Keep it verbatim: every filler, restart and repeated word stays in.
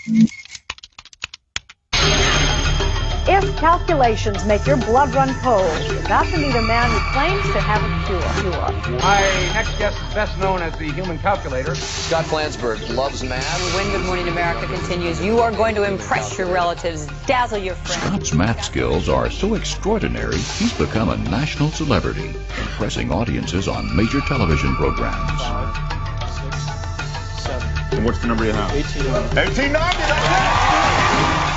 If calculations make your blood run cold, you're about to meet a man who claims to have a cure. cure. My next guest is best known as the Human Calculator. Scott Flansburg loves math. When Good Morning America continues, you are going to impress your relatives, dazzle your friends. Scott's math skills are so extraordinary, he's become a national celebrity, impressing audiences on major television programs. Five, six, seven. And what's the number you have? eighteen ninety. eighteen ninety, that's it!